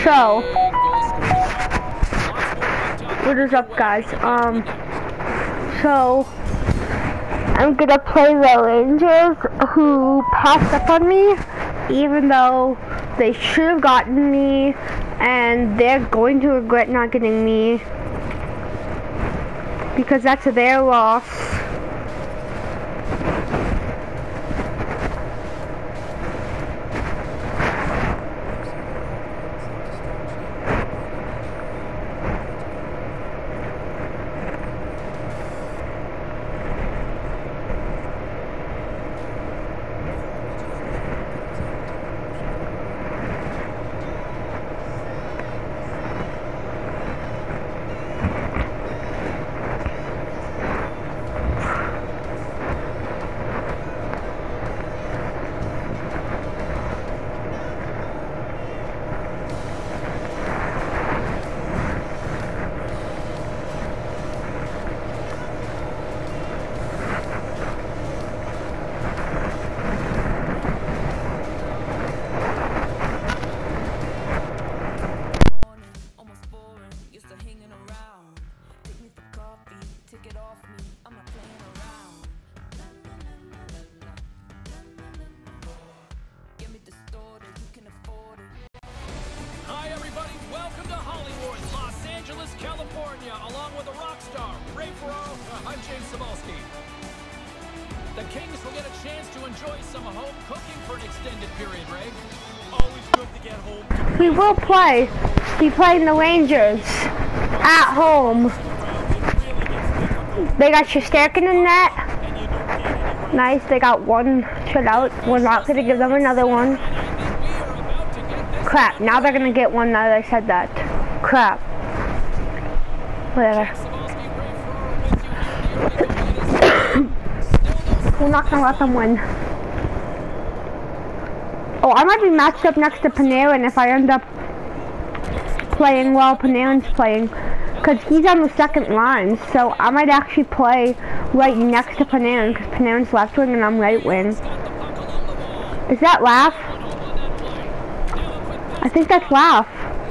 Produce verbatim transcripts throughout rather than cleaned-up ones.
So, what is up, guys? Um, so I'm gonna play the Rangers, who passed up on me, even though they should have gotten me, and they're going to regret not getting me because that's their loss. California, along with a rock star, Ray Ferraro. Uh, I'm James Cebulski. The Kings will get a chance to enjoy some home cooking for an extended period, Ray. Always good to get home. We will play. We playing the Rangers at home. They got Shesterkin in net. Nice. They got one shutout. We're not gonna give them another one. Crap. Now they're gonna get one. Now that I said that. Crap. Whatever. We're not gonna let them win. Oh, I might be matched up next to Panarin if I end up playing while Panarin's playing, because he's on the second line, so I might actually play right next to Panarin, because Panarin's left wing and I'm right wing. Is that Laugh? I think that's Laugh.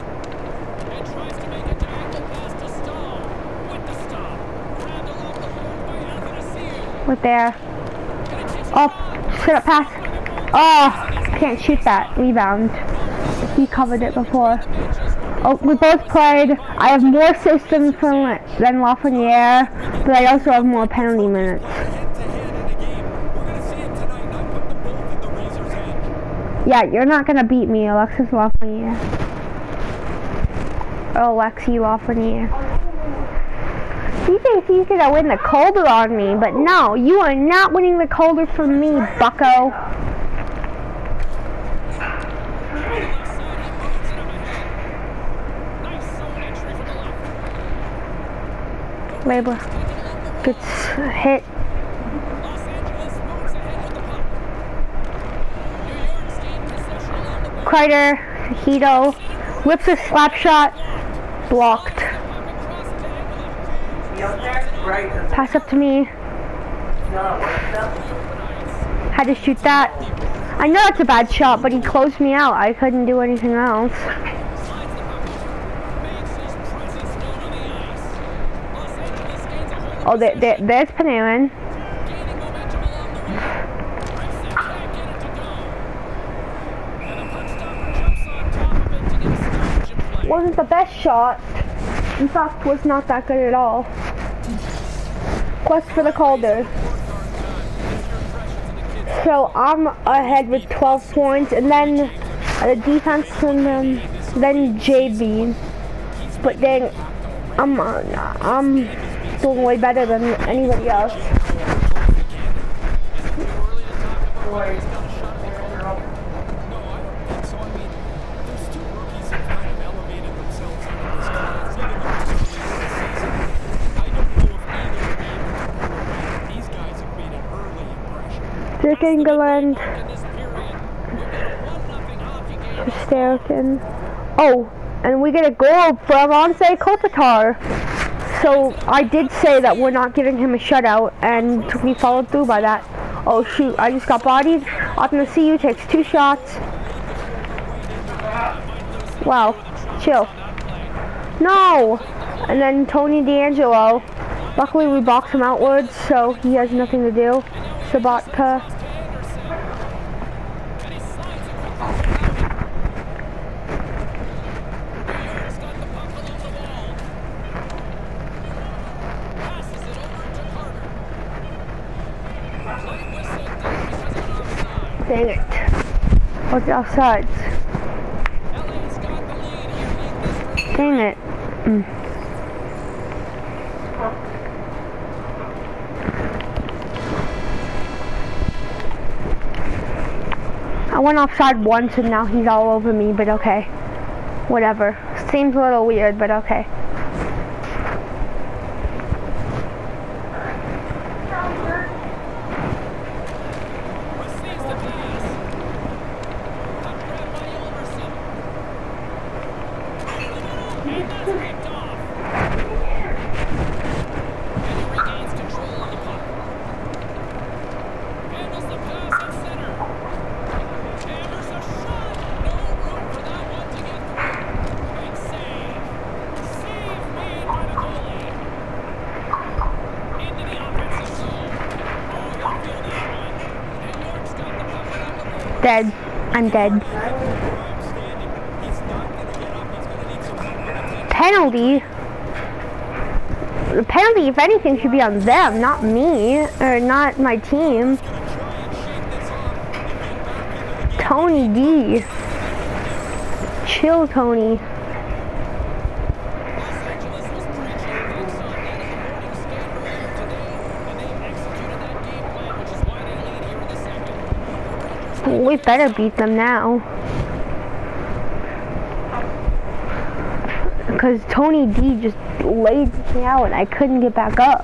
Right there. Oh, should have passed. Oh, can't shoot that. Rebound. He covered it before. Oh, we both played. I have more systems from than Lafreniere, but I also have more penalty minutes. Yeah, you're not gonna beat me, Alexis Lafreniere. Or Alexi Lafreniere. He thinks he's gonna win the Calder on me, but no, you are not winning the Calder from me, bucko. Labor gets hit. Kreider, Hito, whips a slap shot, blocked. Pass up to me. Had to shoot that. I know it's a bad shot, but he closed me out. I couldn't do anything else. Oh, there, there, there's Panarin. Wasn't the best shot. In fact, was not that good at all. Quest for the Calder. So I'm ahead with twelve points, and then the defense, and then then J B. But then I'm uh, I'm doing way better than anybody else. Dick England. Shesterkin. Oh, and we get a goal from Anze Kopitar. So I did say that we're not giving him a shutout, and we followed through by that. Oh shoot, I just got bodied. Off the C U takes two shots. Wow. chill. No! And then Tony D'Angelo. Luckily we box him outwards, so he has nothing to do. Sabatka. Dang it. What's the offsides? Dang it. Mm. I went offside once and now he's all over me, but okay. Whatever. Seems a little weird, but okay. Dead. I'm dead. Penalty? The penalty, if anything, should be on them, not me, or not my team. Tony D. Chill, Tony. We better beat them now. Because Tony D just laid me out and I couldn't get back up.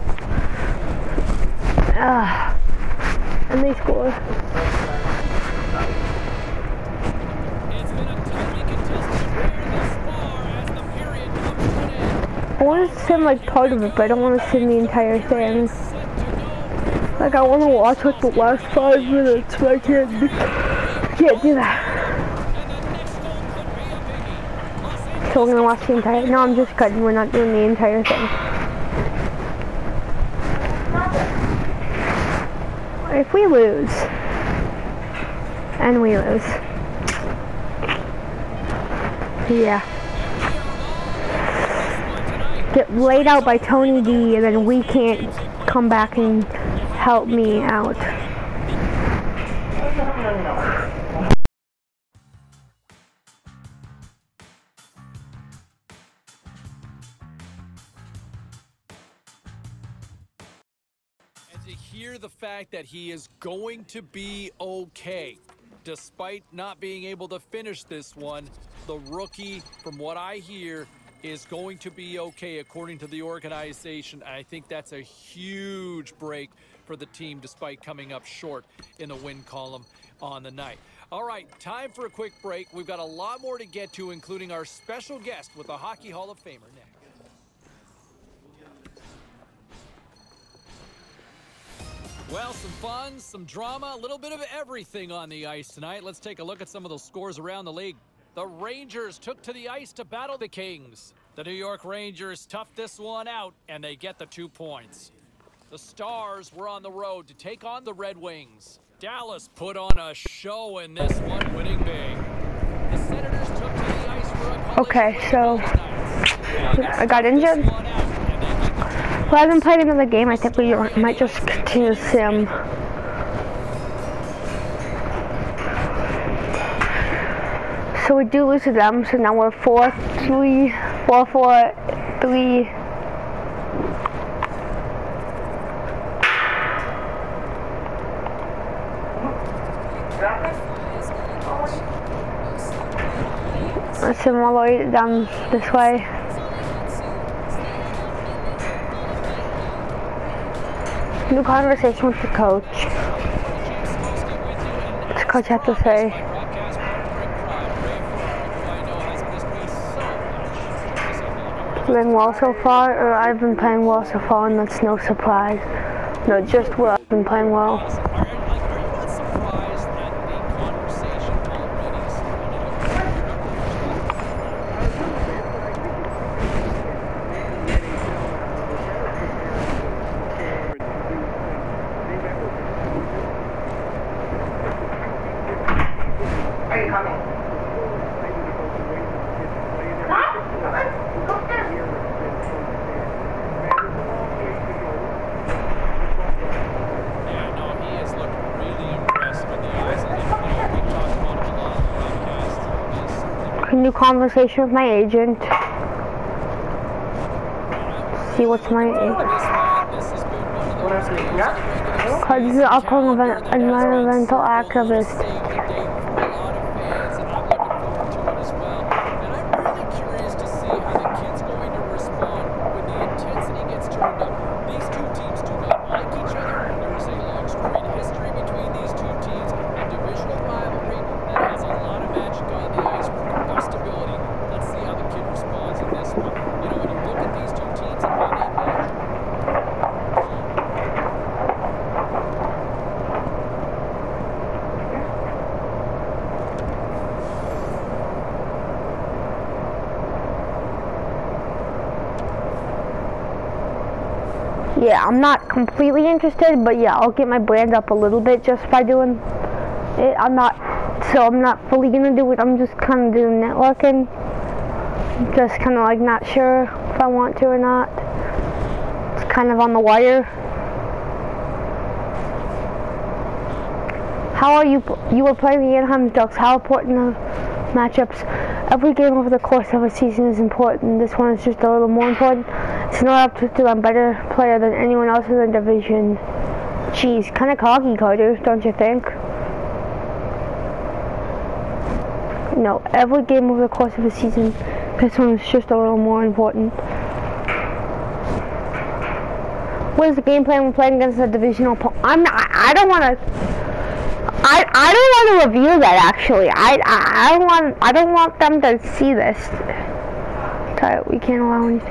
Ugh. And they scored. I want to send like part of it, but I don't want to send the entire thing. Like I want to watch like the last five minutes, but I can't, can't do that. So we're gonna watch the entire. No, I'm just cutting. We're not doing the entire thing. If we lose, and we lose, yeah, get laid out by Tony D, and then we can't come back and help me out. And to hear the fact that he is going to be okay, despite not being able to finish this one, the rookie, from what I hear, is going to be okay according to the organization. I think that's a huge break for the team despite coming up short in the win column on the night. All right, time for a quick break. We've got a lot more to get to, including our special guest with the Hockey Hall of Famer next. Well, some fun, some drama, a little bit of everything on the ice tonight. Let's take a look at some of those scores around the league. The Rangers took to the ice to battle the Kings. The New York Rangers toughed this one out, and they get the two points. The Stars were on the road to take on the Red Wings. Dallas put on a show in this one, winning big. The Senators took to the ice for a Okay, so I got injured. Well, I haven't played another game. I think we might just continue sim. So we do lose to them, so now we're four, three, four, four, three. Let's sim all the way down this way. New conversation with the coach. What's the coach have to say? Playing well so far, or I've been playing well so far, and that's no surprise. No, just well, I've been playing well. Are you coming? Yeah, no, he has looked really impressed with the eyes. And, you know, we talked about him a lot on the broadcast. New conversation with my agent. See what's my because he's an upcoming event, environmental activist. Yeah, I'm not completely interested, but yeah, I'll get my brand up a little bit just by doing it. I'm not, so I'm not fully gonna do it. I'm just kind of doing networking. Just kind of like not sure if I want to or not. It's kind of on the wire. How are you? You were playing the Anaheim Ducks. How important are matchups? Every game over the course of a season is important. This one is just a little more important. It's not up to I'm a better player than anyone else in the division. Jeez, kind of cocky, Carter, don't you think? No, every game over the course of a season, this one is just a little more important. What is the game plan when playing against a divisional opponent? I'm not, I don't want to. I I don't want to review that actually. I I, I don't want I don't want them to see this. Sorry, we can't allow anything.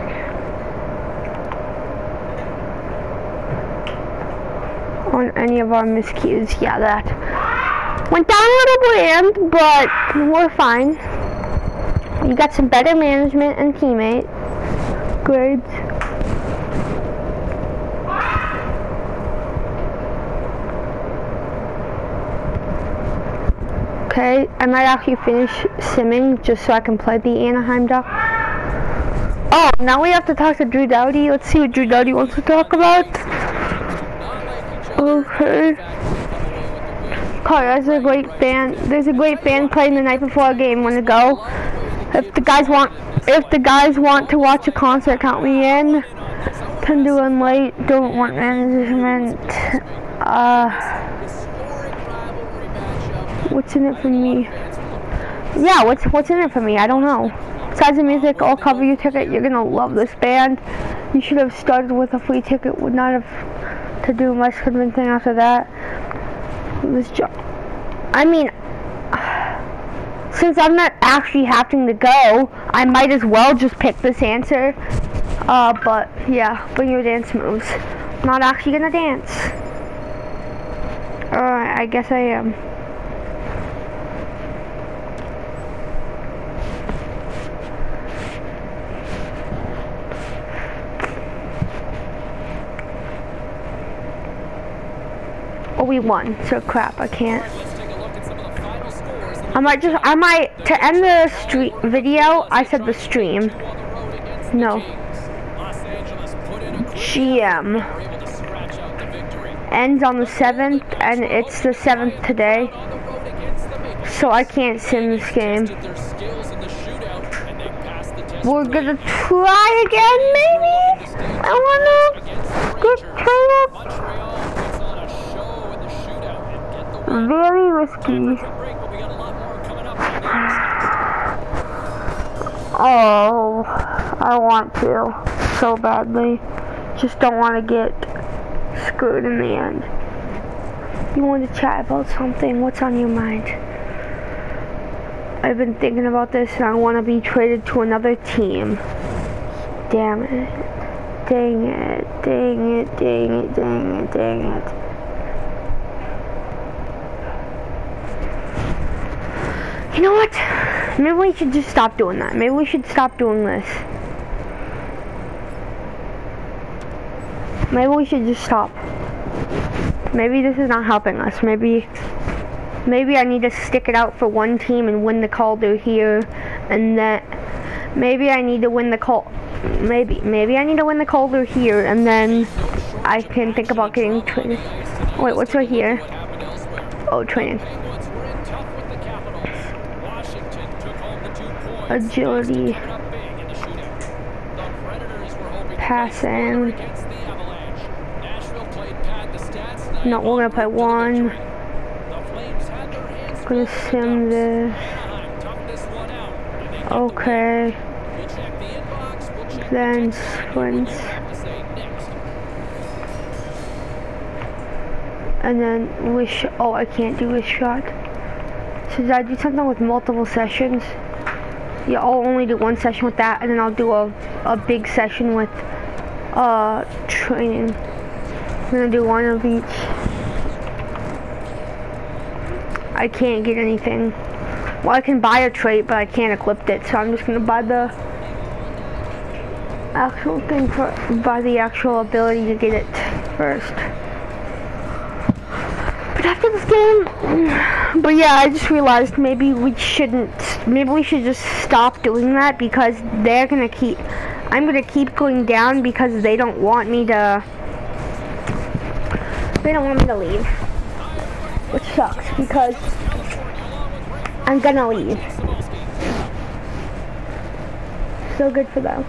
On any of our miscues, yeah, that went down a little bland, but we're fine. You got some better management and teammate grades. Okay, I might actually finish simming just so I can play the Anaheim Duck. Oh, now we have to talk to Drew Doughty. Let's see what Drew Doughty wants to talk about. Okay. Oh, there's a great band. There's a great band playing the night before a game. Want to go? If the guys want, if the guys want to watch a concert, count me in. ten to one late. Don't want management. Uh, what's in it for me? Yeah, what's what's in it for me? I don't know. Besides the music, I'll cover your ticket. You're gonna love this band. You should have started with a free ticket. Would not have to do much convincing after that. This job. I mean, since I'm not actually having to go, I might as well just pick this answer. Uh, but yeah, bring your dance moves. I'm not actually gonna dance. Alright, I guess I am. Oh, we won, so crap, I can't. I might just, I might, to end the stream video, I said the stream. No. G M. Ends on the seventh, and it's the seventh today. So I can't sim this game. We're gonna try again, maybe? I wanna get turned up. Very risky. Oh, I want to so badly. Just don't want to get screwed in the end. You want to chat about something? What's on your mind? I've been thinking about this and I want to be traded to another team. Damn it. Dang it. Dang it. Dang it. Dang it. Dang it. You know what? Maybe we should just stop doing that. Maybe we should stop doing this. Maybe we should just stop. Maybe this is not helping us. Maybe maybe I need to stick it out for one team and win the Calder here, and then maybe I need to win the Cal. Maybe maybe I need to win the Calder here, and then I can think about getting training. Wait, what's right here? Oh, training. Agility. Passing. No, we're gonna play one. Gonna sim this. Okay. Then sprints. And then wish. Oh, I can't do wish shot. So did I do something with multiple sessions? Yeah, I'll only do one session with that, and then I'll do a a big session with uh training. I'm gonna do one of each. I can't get anything. Well, I can buy a trait, but I can't equip it, so I'm just gonna buy the actual thing for buy the actual ability to get it first. But after this game, but yeah, I just realized maybe we shouldn't. Maybe we should just stop doing that because they're gonna keep. I'm gonna keep going down because they don't want me to. They don't want me to leave, which sucks because I'm gonna leave. So good for them.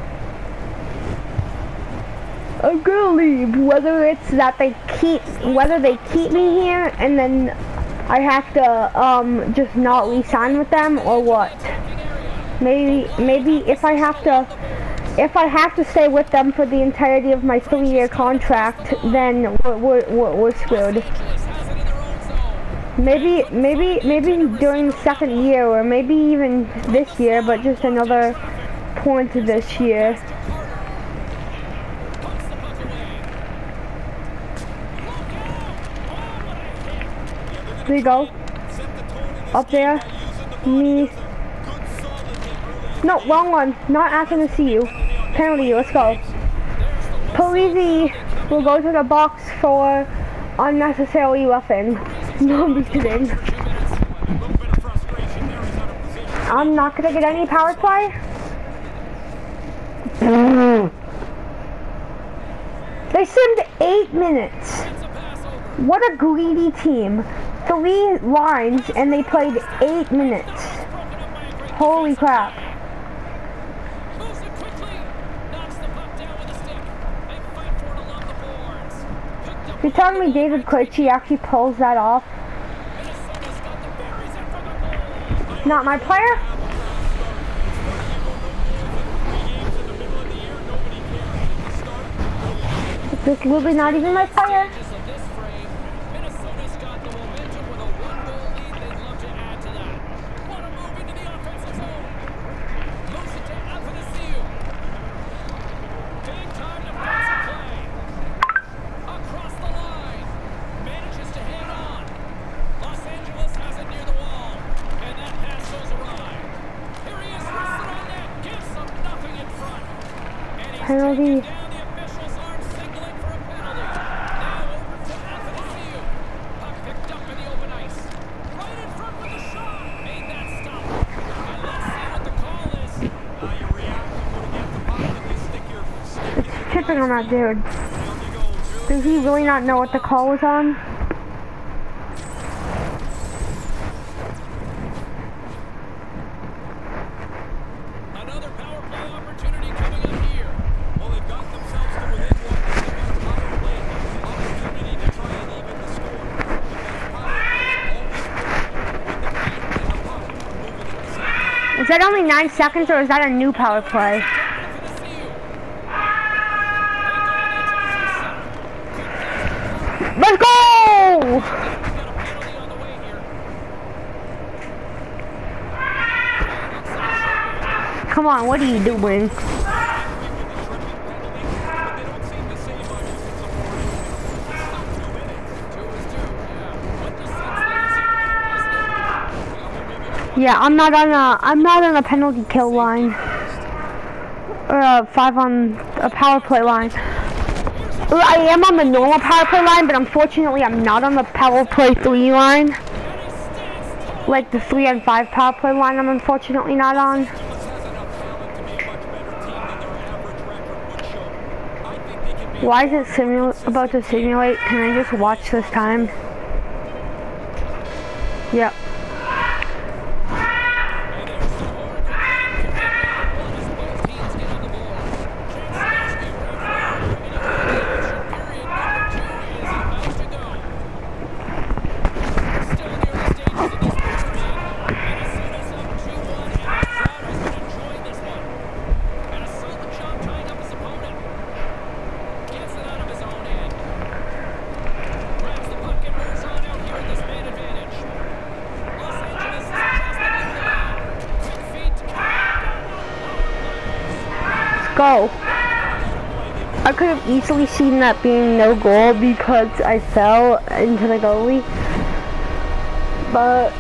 I'm gonna leave, whether it's that they keep, whether they keep me here and then I have to um just not re-sign with them or what. Maybe maybe if I have to. If I have to stay with them for the entirety of my three-year contract, then we're, we're, we're, we're screwed. Maybe, maybe, maybe during the second year, or maybe even this year, but just another point this year. There you go. Up there. Me. No, wrong one. Not asking to see you. Penalty, let's go. Polizzi will go to the box for unnecessarily roughing. No, I'm just kidding. I'm not gonna get any power play. They simmed eight minutes. What a greedy team. Three lines and they played eight minutes. Holy crap. You're telling me David Clichy actually pulls that off? Not my player? This really not even my player? Penalty. It's tripping on that dude. Does he really not know what the call was on? Is that only nine seconds or is that a new power play? Let's go! Come on, what are you doing? Yeah, I'm not on a I'm not on a penalty kill line or a five on a power play line. I am on the normal power play line, but unfortunately I'm not on the power play three line. like the three and five power play line I'm unfortunately not on. Why is it simu- about to simulate? Can I just watch this time? Yep. Go. I could have easily seen that being no goal because I fell into the goalie, but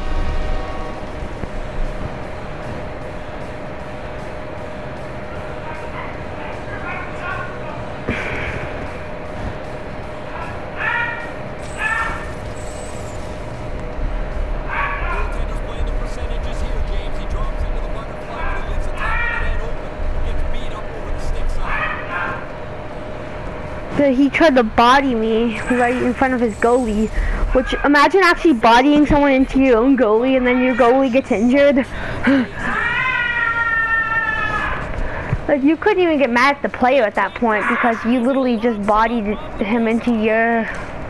he tried to body me right in front of his goalie, which, imagine actually bodying someone into your own goalie and then your goalie gets injured. Like, you couldn't even get mad at the player at that point because you literally just bodied him into your...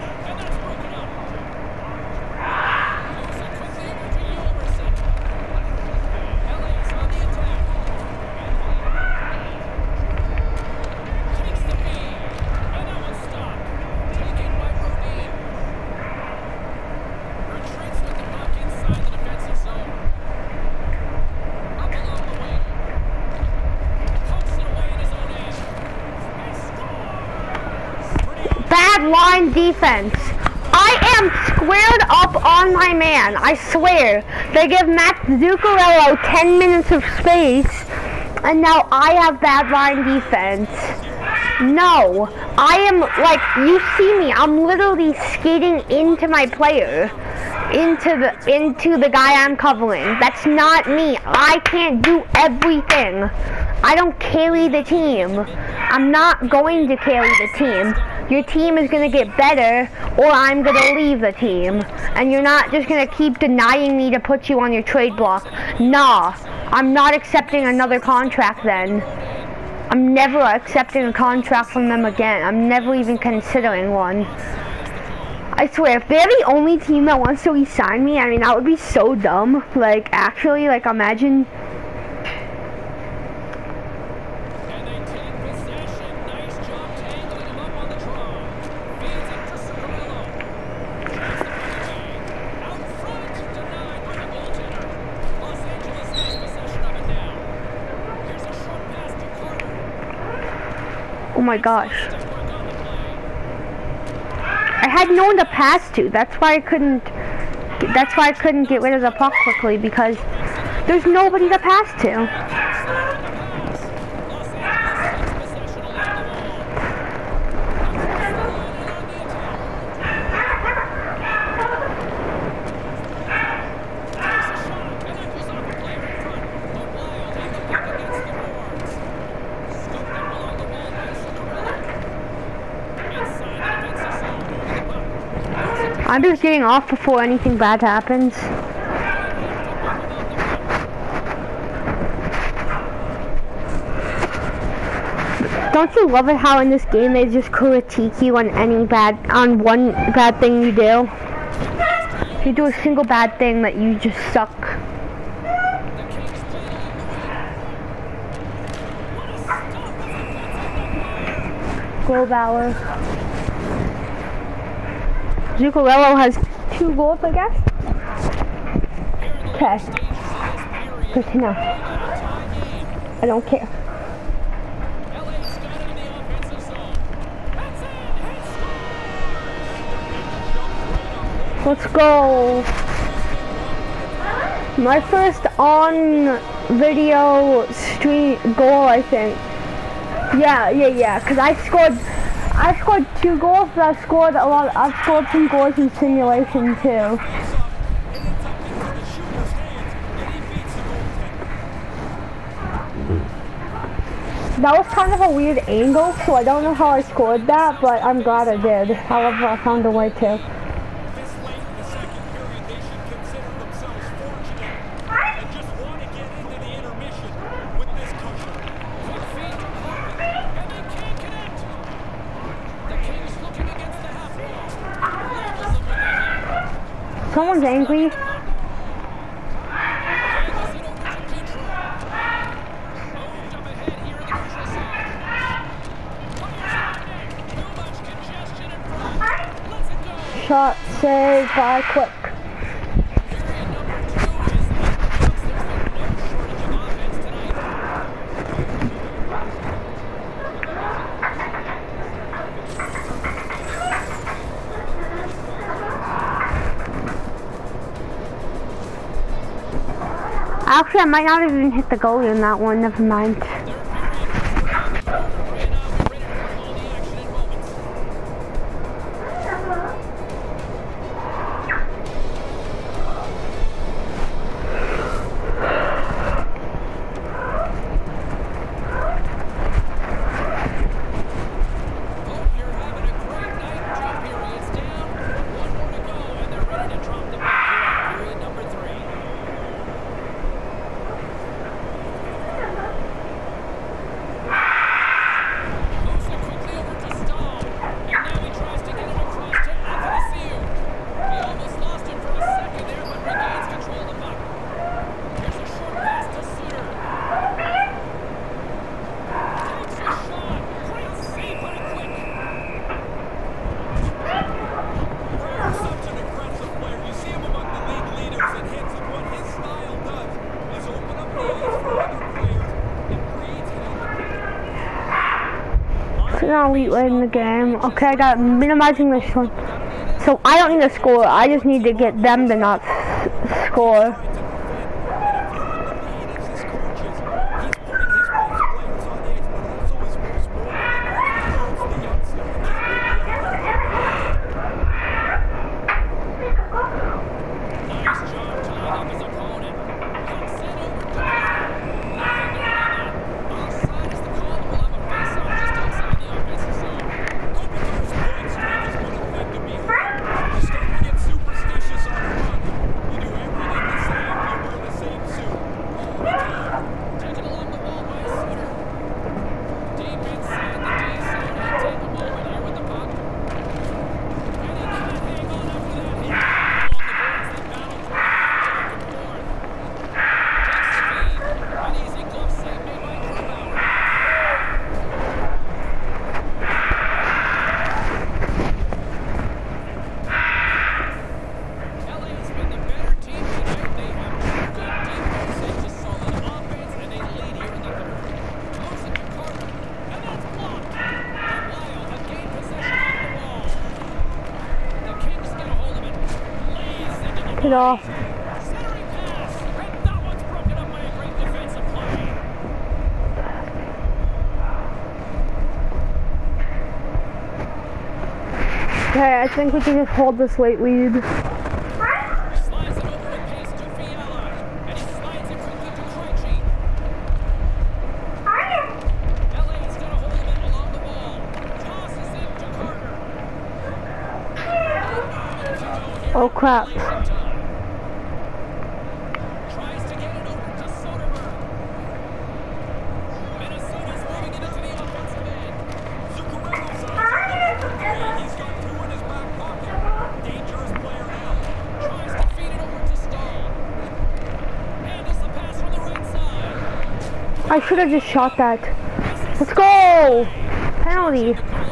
line defense. I am squared up on my man. I swear. They give Matt Zuccarello ten minutes of space, and now I have bad line defense. No, I am like, you see me. I'm literally skating into my player, into the into the guy I'm covering. That's not me. I can't do everything. I don't carry the team. I'm not going to carry the team. Your team is going to get better, or I'm going to leave the team. And you're not just going to keep denying me to put you on your trade block. Nah, I'm not accepting another contract then. I'm never accepting a contract from them again. I'm never even considering one. I swear, if they're the only team that wants to re-sign me, I mean, that would be so dumb. Like, actually, like, imagine... Oh my gosh. I had no one to pass to. That's why I couldn't that's why I couldn't get rid of the puck quickly, because there's nobody to pass to. I'm just getting off before anything bad happens. Don't you love it how in this game they just critique you on any bad, on one bad thing you do? If you do a single bad thing that you just suck. Go Valor. Zuccarello has two goals, I guess. Okay. Good to know. I don't care. Let's go. My first on video stream goal, I think. Yeah, yeah, yeah. Cause I scored. I scored two goals, but I've scored a lot. I've scored some goals in simulation too. That was kind of a weird angle, so I don't know how I scored that, but I'm glad I did. However, I found a way to. This late in the second period, they should consider themselves fortunate and just want to get into the intermission with this cushion. Quick feed to Carter, and they can't connect. The Kings looking against the half wall. Levels them with the head. Someone's angry. Shot saved by Quick. Actually, I might not even hit the goalie in that one. Never mind. Now elite way in the game. Okay, I got minimizing this one. So I don't need to score. I just need to get them to not s score. It off. Okay, I think we can just hold this late lead. Oh crap. I should have just shot that. Let's go! Penalty.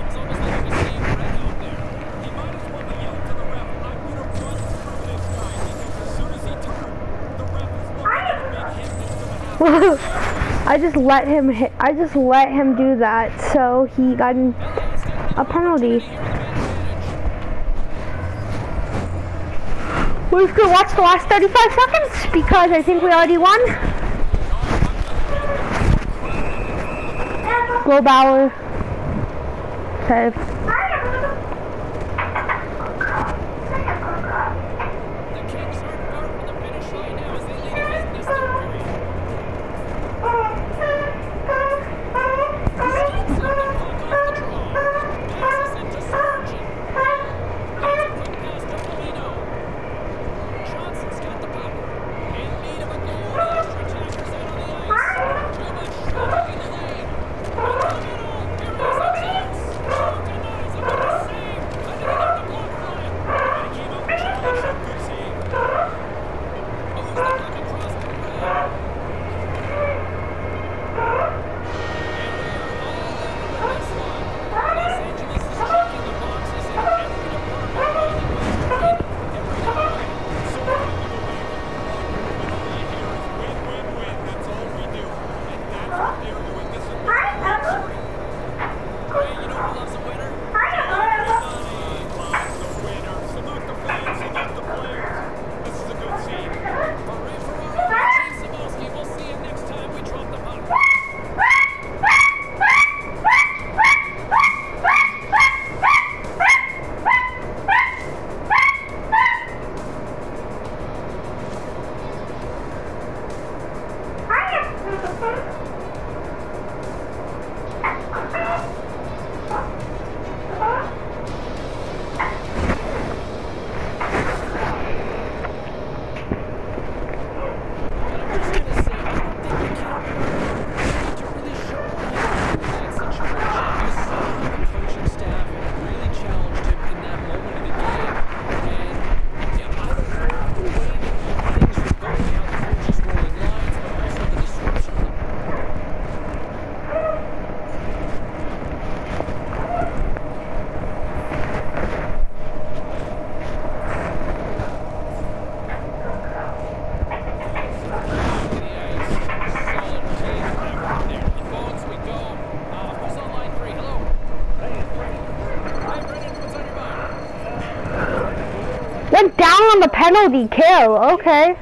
I just let him hit. I just let him do that, so he got a penalty. We're just gonna watch the last thirty-five seconds because I think we already won. Go Bauer. Save. a penalty kill, okay.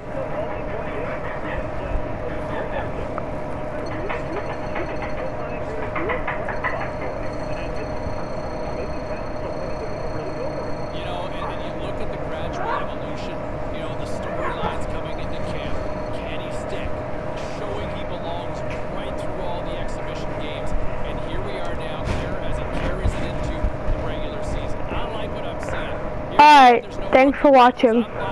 You know, and, and you look at the gradual evolution, you know, the storylines coming into camp. Can he stick? Showing he belongs right through all the exhibition games. And here we are now here as he carries it into the regular season. I like what I'm seeing. Alright, thanks for watching.